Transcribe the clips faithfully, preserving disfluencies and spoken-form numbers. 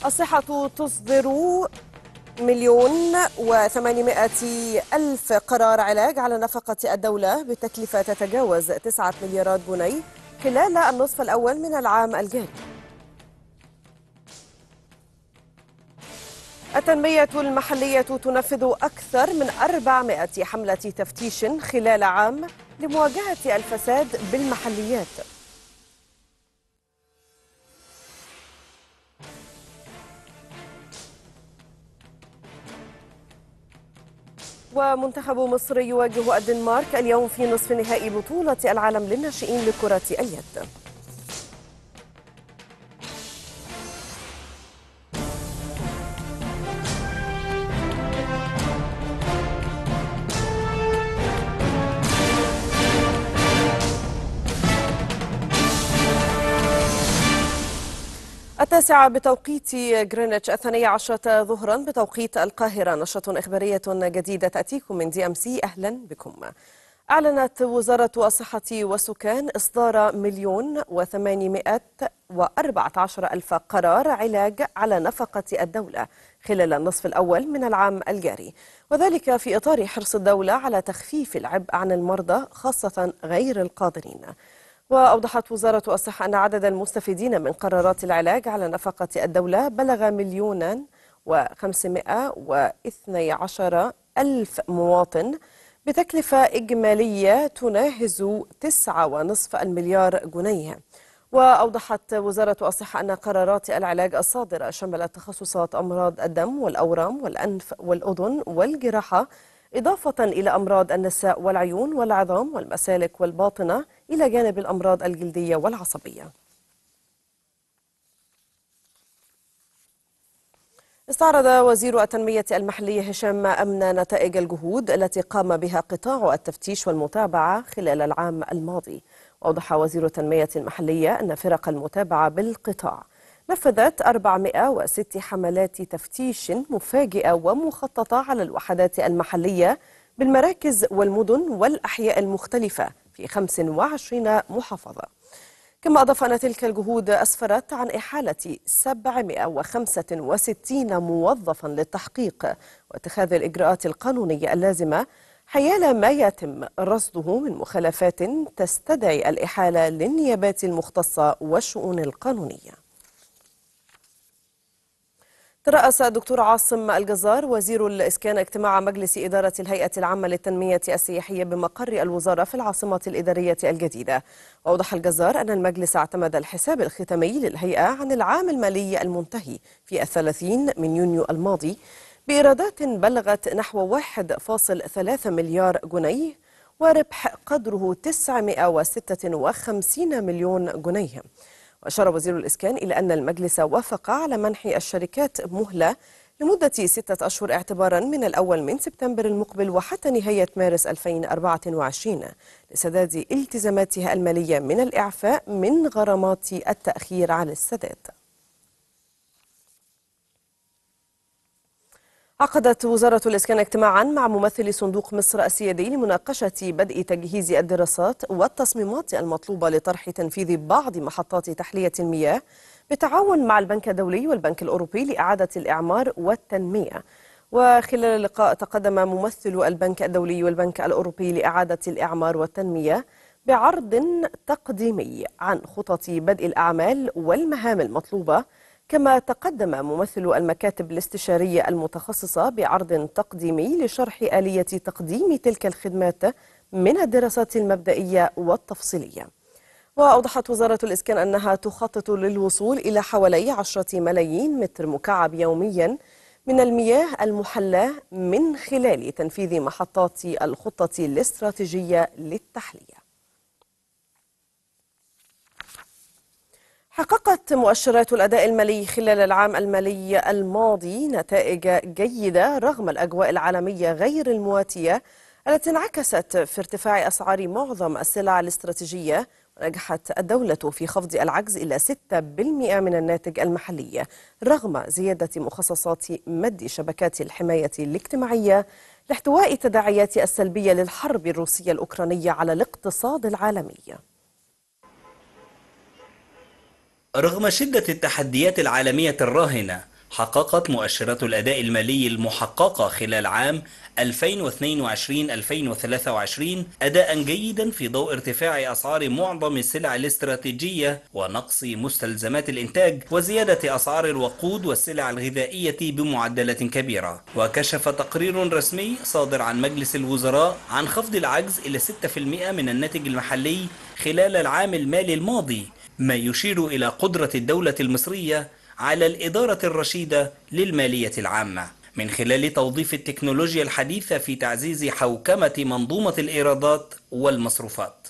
الصحة تصدر مليون وثمانمائة ألف قرار علاج على نفقة الدولة بتكلفة تتجاوز تسعة مليارات جنيه خلال النصف الأول من العام الجاري. التنمية المحلية تنفذ أكثر من أربعمائة حملة تفتيش خلال عام لمواجهة الفساد بالمحليات. ومنتخب مصر يواجه الدنمارك اليوم في نصف نهائي بطولة العالم للناشئين لكرة اليد. التاسعة بتوقيت غرينتش، الثانية عشرة ظهرا بتوقيت القاهرة. نشرة إخبارية جديدة تأتيكم من دي أم سي، أهلا بكم. أعلنت وزارة الصحة والسكان إصدار مليون وثمانمائة وأربعة عشر ألف قرار علاج على نفقة الدولة خلال النصف الأول من العام الجاري، وذلك في إطار حرص الدولة على تخفيف العبء عن المرضى خاصة غير القادرين. وأوضحت وزارة الصحة أن عدد المستفيدين من قرارات العلاج على نفقة الدولة بلغ مليونا وخمسمائة واثني عشر ألف مواطن بتكلفة إجمالية تناهز تسعة ونصف المليار جنيه. وأوضحت وزارة الصحة أن قرارات العلاج الصادرة شملت تخصصات أمراض الدم والأورام والأنف والأذن والجراحة، إضافة إلى أمراض النساء والعيون والعظام والمسالك والباطنة، إلى جانب الأمراض الجلدية والعصبية. استعرض وزير التنمية المحلية هشام أمنة نتائج الجهود التي قام بها قطاع التفتيش والمتابعة خلال العام الماضي. وأوضح وزير التنمية المحلية أن فرق المتابعة بالقطاع نفذت أربعمائة وستة حملات تفتيش مفاجئة ومخططة على الوحدات المحلية بالمراكز والمدن والأحياء المختلفة في خمس وعشرين محافظة. كما أضاف أن تلك الجهود أسفرت عن إحالة سبعمائة وخمسة وستين موظفا للتحقيق واتخاذ الإجراءات القانونية اللازمة حيال ما يتم رصده من مخالفات تستدعي الإحالة للنيابات المختصة والشؤون القانونية. ترأس الدكتور عاصم الجزار وزير الإسكان اجتماع مجلس إدارة الهيئة العامة للتنمية السياحية بمقر الوزارة في العاصمة الإدارية الجديدة. وأوضح الجزار أن المجلس اعتمد الحساب الختامي للهيئة عن العام المالي المنتهي في الثلاثين من يونيو الماضي بإيرادات بلغت نحو واحد فاصل ثلاثة مليار جنيه وربح قدره تسعمائة وستة وخمسين مليون جنيه. وأشار وزير الإسكان إلى أن المجلس وافق على منح الشركات مهلة لمدة ستة أشهر اعتبارا من الأول من سبتمبر المقبل وحتى نهاية مارس ألفين وأربعة وعشرين لسداد التزاماتها المالية من الإعفاء من غرامات التأخير عن السداد. عقدت وزارة الإسكان اجتماعا مع ممثل صندوق مصر السيادي لمناقشة بدء تجهيز الدراسات والتصميمات المطلوبة لطرح تنفيذ بعض محطات تحلية المياه بالتعاون مع البنك الدولي والبنك الأوروبي لإعادة الإعمار والتنمية. وخلال اللقاء تقدم ممثل البنك الدولي والبنك الأوروبي لإعادة الإعمار والتنمية بعرض تقديمي عن خطط بدء الأعمال والمهام المطلوبة، كما تقدم ممثل المكاتب الاستشارية المتخصصة بعرض تقديمي لشرح آلية تقديم تلك الخدمات من الدراسات المبدئية والتفصيلية. وأوضحت وزارة الإسكان أنها تخطط للوصول إلى حوالي عشرة ملايين متر مكعب يوميا من المياه المحلاة من خلال تنفيذ محطات الخطة الاستراتيجية للتحلية. حققت مؤشرات الأداء المالي خلال العام المالي الماضي نتائج جيدة رغم الأجواء العالمية غير المواتية التي انعكست في ارتفاع أسعار معظم السلع الاستراتيجية. ونجحت الدولة في خفض العجز إلى ستة بالمئة من الناتج المحلي رغم زيادة مخصصات مد شبكات الحماية الاجتماعية لاحتواء التداعيات السلبية للحرب الروسية الأوكرانية على الاقتصاد العالمي. رغم شدة التحديات العالمية الراهنة حققت مؤشرات الأداء المالي المحققة خلال عام ألفين واثنين وعشرين ألفين وثلاثة وعشرين أداء جيدا في ضوء ارتفاع أسعار معظم السلع الاستراتيجية ونقص مستلزمات الإنتاج وزيادة أسعار الوقود والسلع الغذائية بمعدلات كبيرة. وكشف تقرير رسمي صادر عن مجلس الوزراء عن خفض العجز إلى ستة بالمئة من الناتج المحلي خلال العام المالي الماضي، ما يشير إلى قدرة الدولة المصرية على الإدارة الرشيدة للمالية العامة من خلال توظيف التكنولوجيا الحديثة في تعزيز حوكمة منظومة الإيرادات والمصروفات.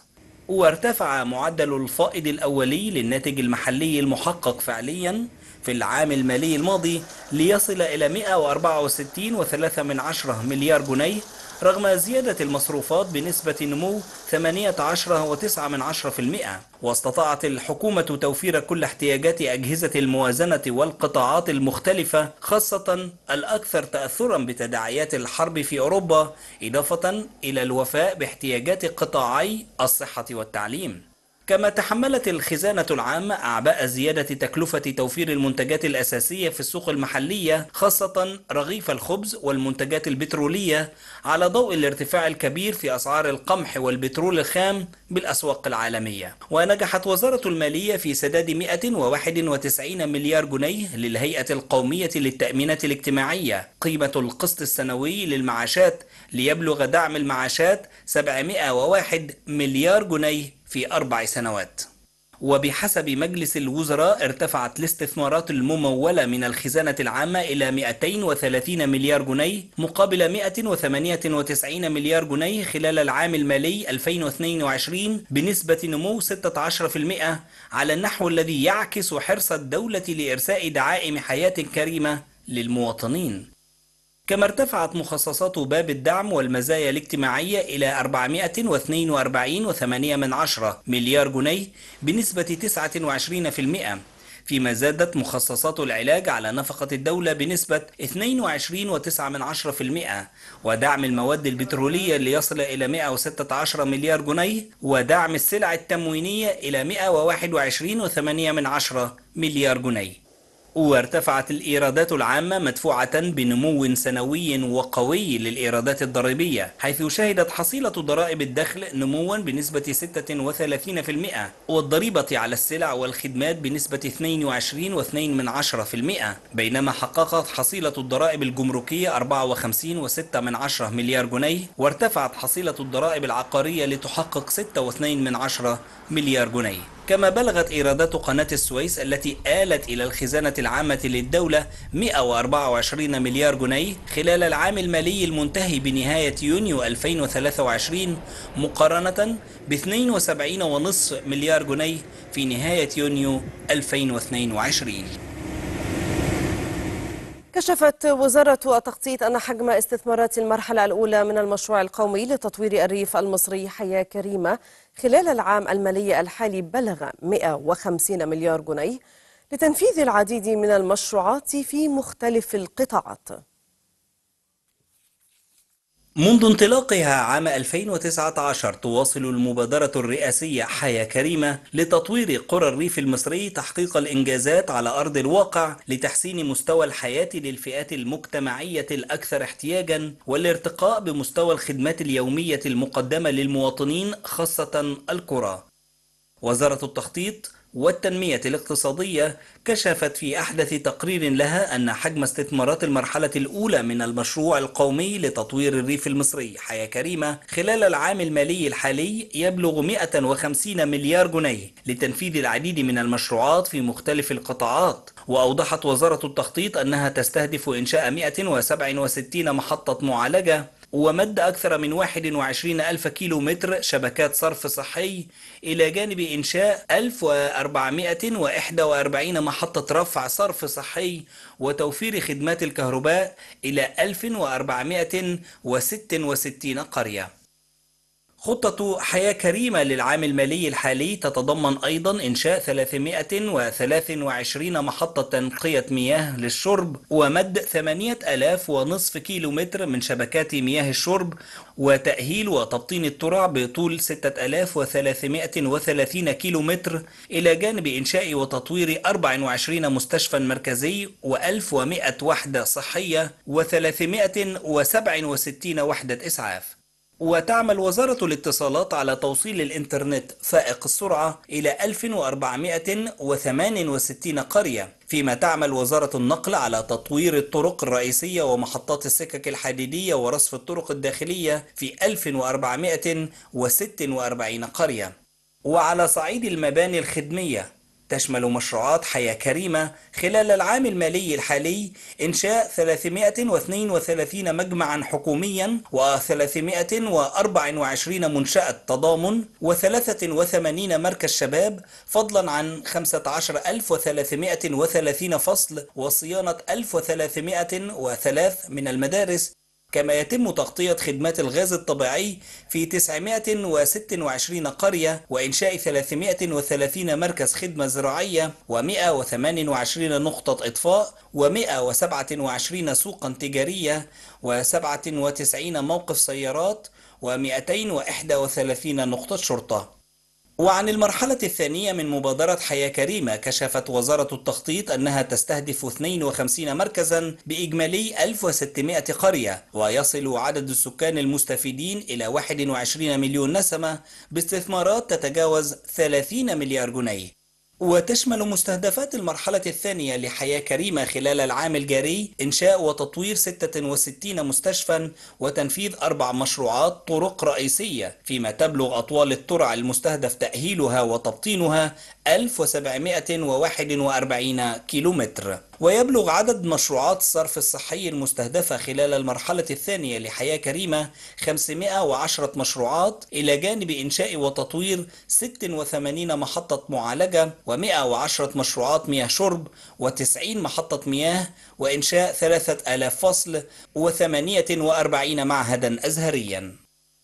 وارتفع معدل الفائض الأولي للناتج المحلي المحقق فعليا في العام المالي الماضي ليصل إلى مئة وأربعة وستين فاصلة ثلاثة مليار جنيه رغم زيادة المصروفات بنسبة نمو ثمانية عشر فاصلة تسعة بالمئة. واستطاعت الحكومة توفير كل احتياجات أجهزة الموازنة والقطاعات المختلفة خاصة الأكثر تأثرا بتداعيات الحرب في أوروبا، إضافة إلى الوفاء باحتياجات قطاعي الصحة والتعليم. كما تحملت الخزانة العامة أعباء زيادة تكلفة توفير المنتجات الأساسية في السوق المحلية خاصة رغيف الخبز والمنتجات البترولية على ضوء الارتفاع الكبير في أسعار القمح والبترول الخام بالأسواق العالمية. ونجحت وزارة المالية في سداد مئة وواحد وتسعين مليار جنيه للهيئة القومية للتأمينات الاجتماعية قيمة القسط السنوي للمعاشات ليبلغ دعم المعاشات سبعمئة وواحد مليار جنيه في أربع سنوات. وبحسب مجلس الوزراء ارتفعت الاستثمارات الممولة من الخزانة العامة إلى مئتين وثلاثين مليار جنيه مقابل مئة وثمانية وتسعين مليار جنيه خلال العام المالي ألفين واثنين وعشرين بنسبة نمو ستة عشر بالمئة على النحو الذي يعكس حرص الدولة لإرساء دعائم حياة كريمة للمواطنين. كما ارتفعت مخصصات باب الدعم والمزايا الاجتماعية إلى أربعمئة واثنين وأربعين فاصلة ثمانية مليار جنيه بنسبة تسعة وعشرين بالمئة، فيما زادت مخصصات العلاج على نفقة الدولة بنسبة اثنين وعشرين فاصلة تسعة بالمئة، ودعم المواد البترولية ليصل إلى مئة وستة عشر مليار جنيه، ودعم السلع التموينية إلى مئة وواحد وعشرين فاصلة ثمانية مليار جنيه. وارتفعت الإيرادات العامة مدفوعة بنمو سنوي وقوي للإيرادات الضريبية، حيث شهدت حصيلة ضرائب الدخل نموا بنسبة ستة وثلاثين بالمئة، والضريبة على السلع والخدمات بنسبة اثنين وعشرين فاصلة اثنين بالمئة، بينما حققت حصيلة الضرائب الجمركية أربعة وخمسين فاصلة ستة مليار جنيه، وارتفعت حصيلة الضرائب العقارية لتحقق ستة فاصلة اثنين مليار جنيه. كما بلغت إيرادات قناة السويس التي آلت إلى الخزانة العامة للدولة مئة وأربعة وعشرين مليار جنيه خلال العام المالي المنتهي بنهاية يونيو ألفين وثلاثة وعشرين مقارنة ب اثنين وسبعين فاصلة خمسة مليار جنيه في نهاية يونيو ألفين واثنين وعشرين. كشفت وزارة التخطيط أن حجم استثمارات المرحلة الأولى من المشروع القومي لتطوير الريف المصري حياة كريمة خلال العام المالي الحالي بلغ مئة وخمسين مليار جنيه لتنفيذ العديد من المشروعات في مختلف القطاعات. منذ انطلاقها عام ألفين وتسعة عشر تواصل المبادرة الرئاسية حياة كريمة لتطوير قرى الريف المصري تحقيق الإنجازات على أرض الواقع لتحسين مستوى الحياة للفئات المجتمعية الأكثر احتياجا والارتقاء بمستوى الخدمات اليومية المقدمة للمواطنين خاصة القرى. وزارة التخطيط والتنمية الاقتصادية كشفت في أحدث تقرير لها أن حجم استثمارات المرحلة الأولى من المشروع القومي لتطوير الريف المصري حياة كريمة خلال العام المالي الحالي يبلغ مئة وخمسين مليار جنيه لتنفيذ العديد من المشروعات في مختلف القطاعات. وأوضحت وزارة التخطيط أنها تستهدف إنشاء مئة وسبعة وستين محطة معالجة ومد أكثر من واحد وعشرين ألف كيلو متر شبكات صرف صحي، إلى جانب إنشاء ألف وأربعمئة وواحد وأربعين محطة رفع صرف صحي وتوفير خدمات الكهرباء إلى ألف وأربعمئة وستة وستين قرية. خطة حياة كريمة للعام المالي الحالي تتضمن أيضا إنشاء ثلاثمائة وثلاثة وعشرين محطة تنقية مياه للشرب ومد ثمانية آلاف ونصف كيلومتر من شبكات مياه الشرب وتأهيل وتبطين الترع بطول ستة آلاف وثلاثمائة وثلاثين كيلومتر إلى جانب إنشاء وتطوير أربع وعشرين مستشفى مركزي وألف ومائة وحدة صحية وثلاثمائة وسبعة وستين وحدة إسعاف. وتعمل وزارة الاتصالات على توصيل الإنترنت فائق السرعة إلى ألف وأربعمائة وثمانية وستين قرية، فيما تعمل وزارة النقل على تطوير الطرق الرئيسية ومحطات السكك الحديدية ورصف الطرق الداخلية في ألف وأربعمائة وستة وأربعين قرية. وعلى صعيد المباني الخدمية تشمل مشروعات حياة كريمة خلال العام المالي الحالي إنشاء ثلاثمائة واثنين وثلاثين مجمعا حكوميا وثلاثمائة وأربعة وعشرين منشأة تضامن وثلاثة وثمانين مركز شباب، فضلا عن خمسة عشر ألف وثلاثمائة وثلاثين فصل وصيانة ألف وثلاثمائة وثلاثة من المدارس. كما يتم تغطية خدمات الغاز الطبيعي في تسعمائة وستة وعشرين قرية وإنشاء ثلاثمائة وثلاثين مركز خدمة زراعية ومائة وثمانية وعشرين نقطة إطفاء ومائة وسبعة وعشرين سوقا تجارية وسبعة وتسعين موقف سيارات ومائتين وواحد وثلاثين نقطة شرطة. وعن المرحلة الثانية من مبادرة حياة كريمة كشفت وزارة التخطيط أنها تستهدف اثنين وخمسين مركزا بإجمالي ألف وستمائة قرية، ويصل عدد السكان المستفيدين إلى واحد وعشرين مليون نسمة باستثمارات تتجاوز ثلاثين مليار جنيه. وتشمل مستهدفات المرحلة الثانية لحياة كريمة خلال العام الجاري إنشاء وتطوير ستة وستين مستشفى وتنفيذ أربع مشروعات طرق رئيسية، فيما تبلغ أطوال الترع المستهدف تأهيلها وتبطينها ألف وسبعمائة وواحد وأربعين كيلومتر. ويبلغ عدد مشروعات الصرف الصحي المستهدفة خلال المرحلة الثانية لحياة كريمة خمسمائة وعشرة مشروعات، إلى جانب إنشاء وتطوير ستة وثمانين محطة معالجة ومائة وعشرة مشروعات مياه شرب وتسعين محطة مياه وإنشاء ثلاثة آلاف فصل وثمانية وأربعين معهدا أزهريا.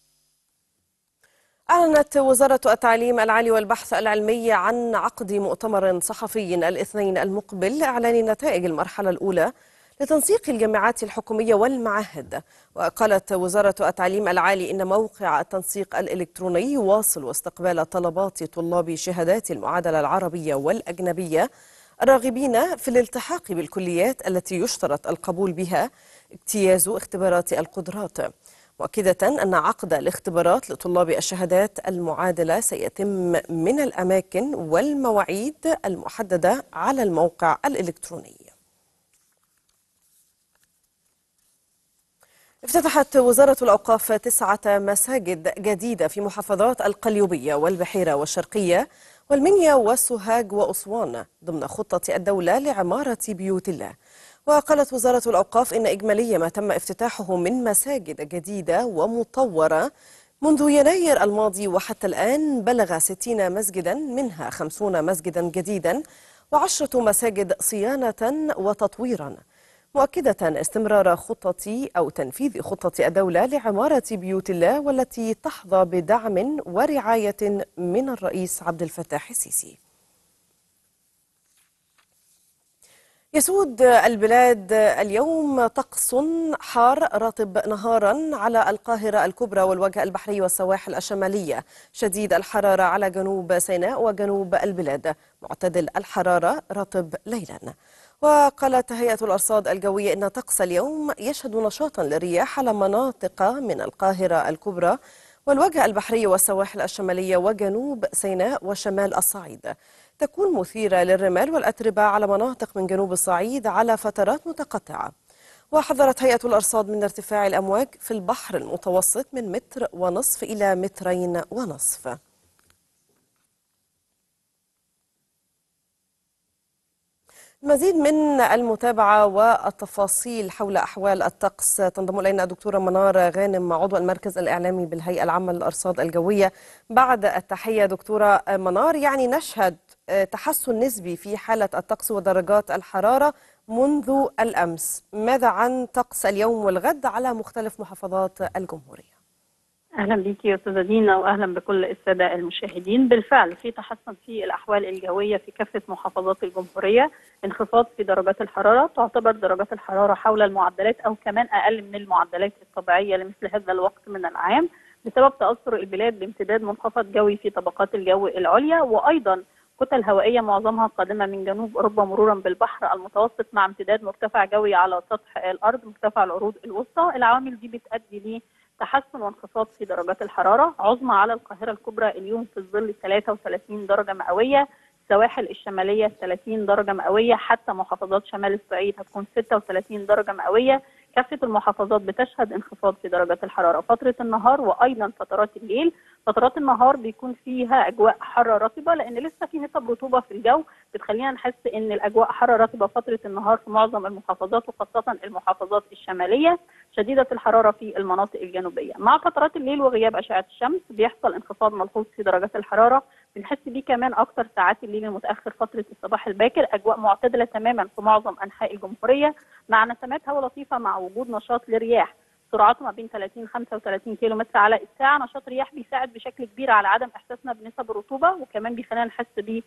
أعلنت وزارة التعليم العالي والبحث العلمي عن عقد مؤتمر صحفي الاثنين المقبل إعلان نتائج المرحلة الأولى لتنسيق الجامعات الحكومية والمعاهد. وقالت وزارة التعليم العالي إن موقع التنسيق الإلكتروني يواصل استقبال طلبات طلاب شهادات المعادلة العربية والأجنبية الراغبين في الالتحاق بالكليات التي يشترط القبول بها اجتياز اختبارات القدرات، مؤكدة أن عقد الاختبارات لطلاب الشهادات المعادلة سيتم من الأماكن والمواعيد المحددة على الموقع الإلكتروني. افتتحت وزارة الأوقاف تسعة مساجد جديدة في محافظات القليوبية والبحيرة والشرقية والمنيا وسوهاج وأسوان ضمن خطة الدولة لعمارة بيوت الله. وقالت وزارة الأوقاف إن إجمالي ما تم افتتاحه من مساجد جديدة ومطورة منذ يناير الماضي وحتى الآن بلغ ستين مسجدا، منها خمسين مسجدا جديدا وعشرة مساجد صيانة وتطويرا، مؤكدة استمرار خطة أو تنفيذ خطة الدولة لعمارة بيوت الله والتي تحظى بدعم ورعاية من الرئيس عبد الفتاح السيسي. يسود البلاد اليوم طقس حار رطب نهارا على القاهرة الكبرى والوجه البحري والسواحل الشمالية، شديد الحرارة على جنوب سيناء وجنوب البلاد، معتدل الحرارة رطب ليلا. وقالت هيئة الأرصاد الجوية إن طقس اليوم يشهد نشاطا للرياح على مناطق من القاهرة الكبرى والوجه البحري والسواحل الشمالية وجنوب سيناء وشمال الصعيد، تكون مثيرة للرمال والأتربة على مناطق من جنوب الصعيد على فترات متقطعة. وحذرت هيئة الأرصاد من ارتفاع الأمواج في البحر المتوسط من متر ونصف إلى مترين ونصف. المزيد من المتابعة والتفاصيل حول أحوال الطقس تنضم إلينا الدكتورة منار غانم عضو المركز الإعلامي بالهيئة العامة للأرصاد الجوية. بعد التحية دكتورة منار، يعني نشهد تحسن نسبي في حالة الطقس ودرجات الحرارة منذ الأمس، ماذا عن طقس اليوم والغد على مختلف محافظات الجمهورية؟ اهلا بيكي يا استاذه دينا واهلا بكل الساده المشاهدين. بالفعل في تحسن في الاحوال الجويه في كافه محافظات الجمهوريه، انخفاض في درجات الحراره، تعتبر درجات الحراره حول المعدلات او كمان اقل من المعدلات الطبيعيه لمثل هذا الوقت من العام، بسبب تاثر البلاد بامتداد منخفض جوي في طبقات الجو العليا، وايضا كتل هوائيه معظمها قادمه من جنوب اوروبا مرورا بالبحر المتوسط مع امتداد مرتفع جوي على سطح الارض مرتفع العروض الوسطى. العوامل دي بتؤدي ل تحسن وانخفاض في درجات الحراره، عظمى على القاهره الكبرى اليوم في الظل ثلاثة وثلاثين درجه مئويه، السواحل الشماليه ثلاثين درجه مئويه، حتى محافظات شمال الصعيد هتكون ستة وثلاثين درجه مئويه. كافه المحافظات بتشهد انخفاض في درجات الحراره فتره النهار وايضا فترات الليل. فترات النهار بيكون فيها اجواء حاره رطبه لان لسه في نسب رطوبه في الجو بتخلينا نحس ان الاجواء حاره رطبه فتره النهار في معظم المحافظات وخاصه المحافظات الشماليه، شديده الحراره في المناطق الجنوبيه. مع فترات الليل وغياب اشعه الشمس بيحصل انخفاض ملحوظ في درجات الحراره، بنحس بيه كمان اكثر ساعات الليل المتاخر فتره الصباح الباكر، اجواء معتدله تماما في معظم انحاء الجمهوريه مع نسمات هواء لطيفه مع وجود نشاط لرياح سرعته ما بين ثلاثين خمسة وثلاثين كيلو متر على الساعه. نشاط رياح بيساعد بشكل كبير على عدم احساسنا بنسب الرطوبه وكمان بيخلينا نحس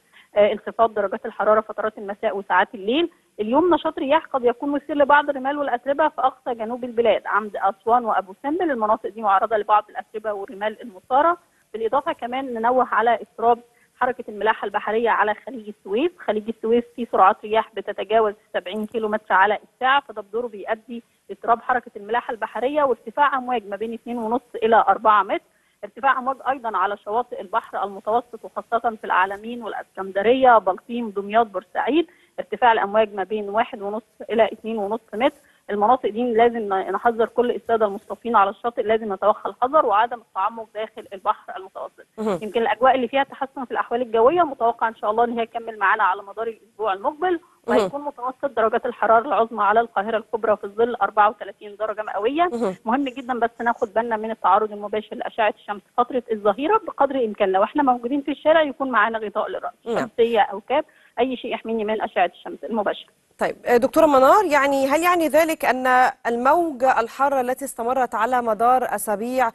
بانخفاض درجات الحراره فترات المساء وساعات الليل. اليوم نشاط رياح قد يكون مثير لبعض الرمال والاتربه في اقصى جنوب البلاد، عند اسوان وابو سمبل، المناطق دي معرضه لبعض الاتربه والرمال المثاره. بالاضافه كمان ننوه على اضطراب حركه الملاحه البحريه على خليج السويس، خليج السويس فيه سرعات رياح بتتجاوز سبعين كيلو متر على الساعه، فده بدوره بيؤدي لاضطراب حركه الملاحه البحريه وارتفاع امواج ما بين اثنين ونص الى أربعة متر. ارتفاع امواج ايضا على شواطئ البحر المتوسط وخاصه في العلمين والاسكندريه بلطيم دمياط بورسعيد، ارتفاع الامواج ما بين واحد ونص الى اثنين ونص متر. المناطق دي لازم نحذر كل الساده المصطفين على الشاطئ، لازم نتوخى الحذر وعدم التعمق داخل البحر المتوسط. يمكن الاجواء اللي فيها تحسن في الاحوال الجويه متوقع ان شاء الله ان هي تكمل معانا على مدار الاسبوع المقبل، وهيكون متوسط درجات الحراره العظمى على القاهره الكبرى في الظل أربعة وثلاثين درجه مئويه. مهم جدا بس ناخد بالنا من التعرض المباشر لاشعه الشمس فتره الظهيره بقدر الامكان، لو احنا موجودين في الشارع يكون معانا غطاء للراس، شمسيه او كاب، اي شيء يحميني من اشعه الشمس المباشره. طيب دكتورة منار، يعني هل يعني ذلك أن الموجة الحارة التي استمرت على مدار أسابيع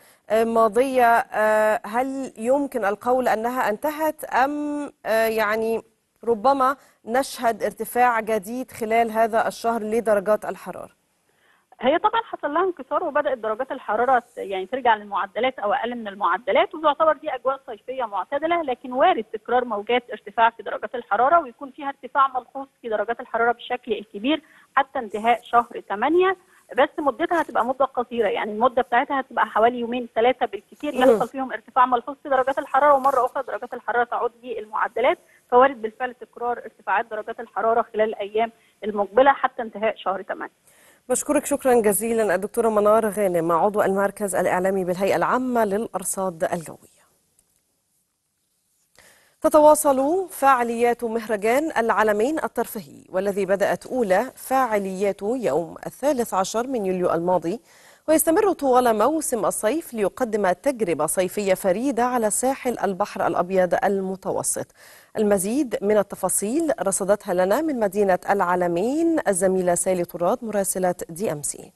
ماضية هل يمكن القول أنها انتهت أم يعني ربما نشهد ارتفاع جديد خلال هذا الشهر لدرجات الحرارة؟ هي طبعا حصل لها انكسار وبدات درجات الحراره يعني ترجع للمعدلات او اقل من المعدلات، وتعتبر دي اجواء صيفيه معتدله، لكن وارد تكرار موجات ارتفاع في درجات الحراره ويكون فيها ارتفاع ملحوظ في درجات الحراره بالشكل الكبير حتى انتهاء شهر ثمانية، بس مدتها هتبقى مده قصيره، يعني المده بتاعتها هتبقى حوالي يومين ثلاثه بالكثير يحصل فيهم ارتفاع ملحوظ في درجات الحراره ومره اخرى درجات الحراره تعود للمعدلات، فوارد بالفعل تكرار ارتفاعات درجات الحراره خلال الايام المقبله حتى انتهاء شهر ثمانية. بشكرك شكرا جزيلا الدكتورة منار غانم، عضو المركز الإعلامي بالهيئة العامة للأرصاد الجوية. تتواصل فعاليات مهرجان العلمين الترفيهي، والذي بدأت أولى فعالياته يوم الثالث عشر من يوليو الماضي، ويستمر طوال موسم الصيف ليقدم تجربة صيفية فريدة على ساحل البحر الأبيض المتوسط. المزيد من التفاصيل رصدتها لنا من مدينة العلمين الزميلة سالي طراد مراسلة دي أم سي.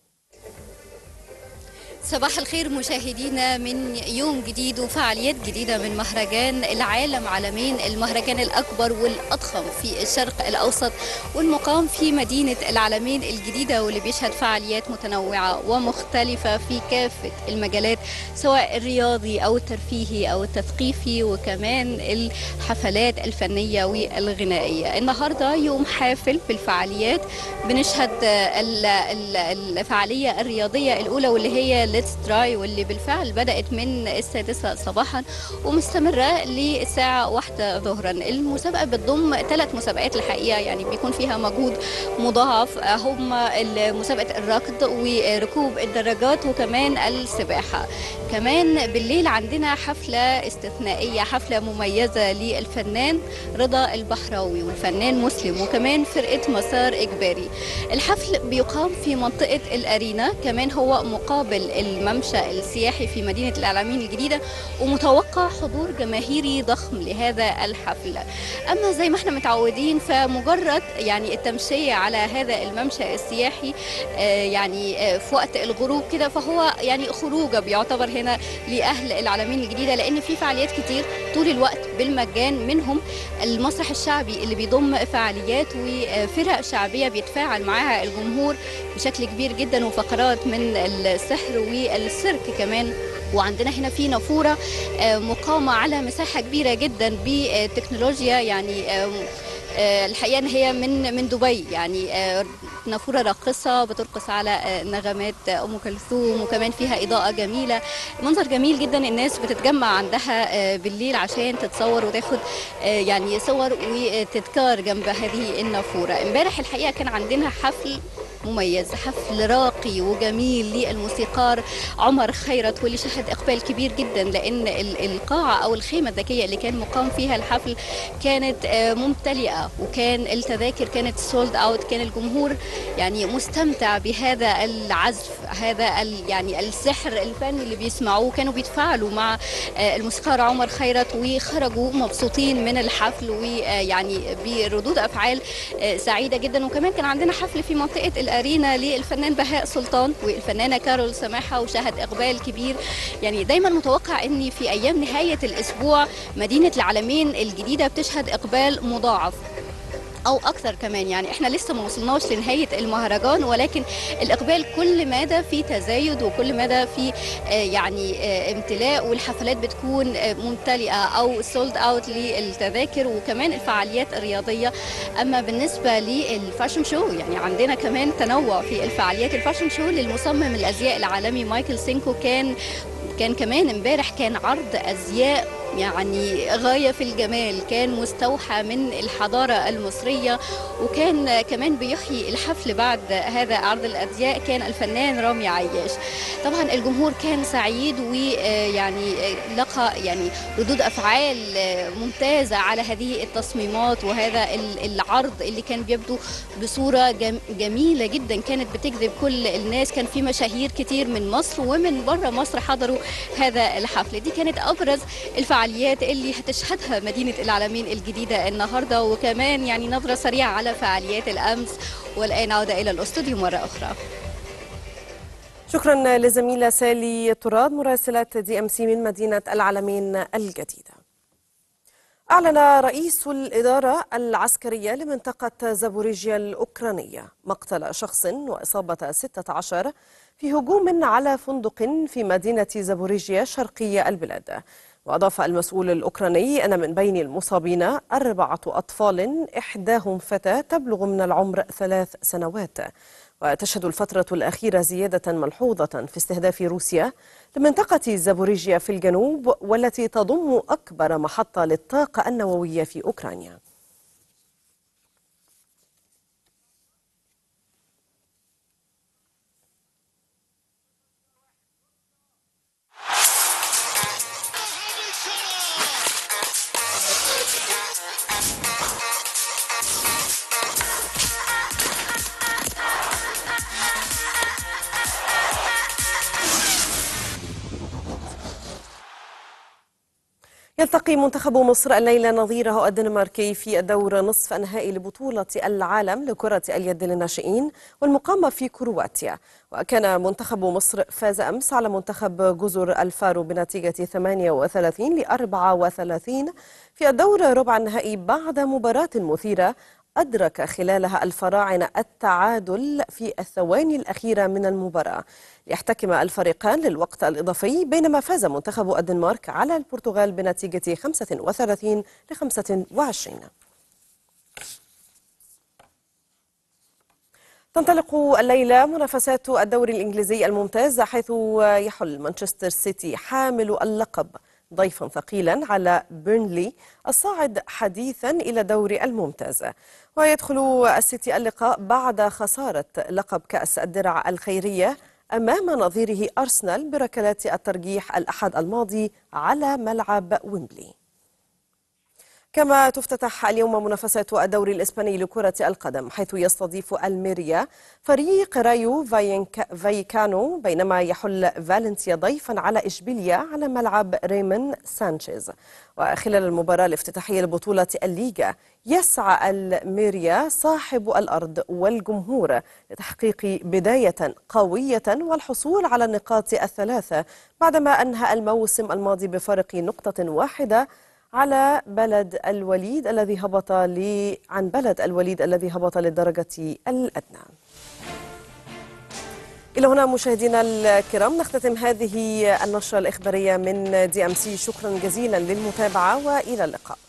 صباح الخير مشاهدينا من يوم جديد وفعاليات جديدة من مهرجان العالم عالمين، المهرجان الأكبر والأضخم في الشرق الأوسط، والمقام في مدينة العلمين الجديدة، واللي بيشهد فعاليات متنوعة ومختلفة في كافة المجالات سواء الرياضي أو الترفيهي أو التثقيفي، وكمان الحفلات الفنية والغنائية. النهاردة يوم حافل بالفعاليات، بنشهد الفعالية الرياضية الأولى واللي هي ليتس تراي، واللي بالفعل بدأت من السادسة صباحا ومستمرة للساعة واحدة ظهرا. المسابقة بتضم ثلاث مسابقات الحقيقة، يعني بيكون فيها مجهود مضاعف، هم مسابقة الركض وركوب الدراجات وكمان السباحة. كمان بالليل عندنا حفلة استثنائية، حفلة مميزة للفنان رضا البحراوي والفنان مسلم وكمان فرقة مسار إجباري. الحفل بيقام في منطقة الأرينا، كمان هو مقابل الممشى السياحي في مدينة العلمين الجديدة، ومتوقع حضور جماهيري ضخم لهذا الحفل. أما زي ما احنا متعودين فمجرد يعني التمشية على هذا الممشى السياحي يعني في وقت الغروب كده فهو يعني خروجه بيعتبر هنا لأهل العلمين الجديدة، لأن في فعاليات كتير طول الوقت بالمجان، منهم المسرح الشعبي اللي بيضم فعاليات وفرق شعبية بيتفاعل معاها الجمهور بشكل كبير جدا، وفقرات من السحر والسيرك كمان. وعندنا هنا في نافورة مقامة على مساحة كبيرة جدا بتكنولوجيا، يعني الحقيقة ان هي من من دبي، يعني نافورة راقصة بترقص على نغمات ام كلثوم، وكمان فيها اضاءة جميلة، منظر جميل جدا. الناس بتتجمع عندها بالليل عشان تتصور وتاخد يعني صور وتذكار جنب هذه النافورة. امبارح الحقيقة كان عندنا حفل مميز، حفل راقي وجميل للموسيقار عمر خيرت، واللي شهد اقبال كبير جدا، لان القاعه او الخيمه الذكيه اللي كان مقام فيها الحفل كانت ممتلئه، وكان التذاكر كانت سولد اوت، كان الجمهور يعني مستمتع بهذا العزف، هذا يعني السحر الفني اللي بيسمعوه. كانوا بيتفاعلوا مع الموسيقار عمر خيرت وخرجوا مبسوطين من الحفل، ويعني بردود افعال سعيده جدا. وكمان كان عندنا حفل في منطقه الارينا للفنان بهاء سلطان والفنانه كارول سماحه، وشهد اقبال كبير. يعني دايما متوقع ان في ايام نهايه الاسبوع مدينه العلمين الجديده بتشهد اقبال مضاعف او اكثر كمان. يعني احنا لسه ما وصلناش لنهايه المهرجان، ولكن الاقبال كل مدى في تزايد وكل مدى في يعني امتلاء، والحفلات بتكون ممتلئه او سولد اوت للتذاكر، وكمان الفعاليات الرياضيه. اما بالنسبه للفاشن شو، يعني عندنا كمان تنوع في الفعاليات. الفاشن شو للمصمم الازياء العالمي مايكل سينكو كان كان كمان امبارح كان عرض ازياء يعني غاية في الجمال، كان مستوحى من الحضارة المصرية. وكان كمان بيحيي الحفل بعد هذا عرض الأزياء كان الفنان رامي عياش. طبعا الجمهور كان سعيد، ويعني لقى يعني ردود أفعال ممتازة على هذه التصميمات وهذا العرض اللي كان بيبدو بصورة جميلة جدا، كانت بتجذب كل الناس. كان في مشاهير كتير من مصر ومن بره مصر حضروا هذا الحفل. دي كانت أبرز الفعاليات اللي هتشهدها مدينة العلمين الجديدة النهاردة. وكمان يعني نظرة سريعة على فعاليات الأمس. والآن عودة إلى الأستوديو مرة أخرى. شكرا لزميلة سالي طراد مراسلة دي أم سي من مدينة العلمين الجديدة. أعلن رئيس الإدارة العسكرية لمنطقة زابوريجيا الأوكرانية مقتل شخص وإصابة ستة عشر في هجوم على فندق في مدينة زابوريجيا شرقي البلاد. وأضاف المسؤول الأوكراني أن من بين المصابين أربعة أطفال، إحداهم فتاة تبلغ من العمر ثلاث سنوات. وتشهد الفترة الأخيرة زيادة ملحوظة في استهداف روسيا لمنطقة زابوريجيا في الجنوب، والتي تضم أكبر محطة للطاقة النووية في أوكرانيا. يلتقي منتخب مصر الليلة نظيره الدنماركي في الدور نصف النهائي لبطولة العالم لكرة اليد للناشئين والمقامة في كرواتيا. وكان منتخب مصر فاز أمس على منتخب جزر الفارو بنتيجة ثمانية وثلاثين لأربعة وثلاثين في الدور ربع النهائي بعد مباراة مثيرة أدرك خلالها الفراعنة التعادل في الثواني الأخيرة من المباراة ليحتكم الفريقان للوقت الإضافي، بينما فاز منتخب الدنمارك على البرتغال بنتيجة خمسة وثلاثين لخمسة وعشرين. تنطلق الليلة منافسات الدوري الإنجليزي الممتاز، حيث يحل مانشستر سيتي حامل اللقب ضيفا ثقيلا على بيرنلي الصاعد حديثا إلى الدوري الممتاز. ويدخل السيتي اللقاء بعد خسارة لقب كأس الدرع الخيرية أمام نظيره أرسنال بركلات الترجيح الأحد الماضي على ملعب ويمبلي. كما تفتتح اليوم منافسات الدوري الإسباني لكرة القدم، حيث يستضيف الميريا فريق رايو فايكانو، بينما يحل فالنسيا ضيفا على إشبيليا على ملعب ريمون سانشيز. وخلال المباراة الافتتاحية لبطولة الليغا يسعى الميريا صاحب الأرض والجمهور لتحقيق بداية قوية والحصول على النقاط الثلاثة، بعدما أنهى الموسم الماضي بفارق نقطة واحدة على بلد الوليد الذي هبط لي عن بلد الوليد الذي هبط للدرجة الأدنى. إلى هنا مشاهدينا الكرام نختتم هذه النشرة الإخبارية من دي أم سي. شكرا جزيلا للمتابعة وإلى اللقاء.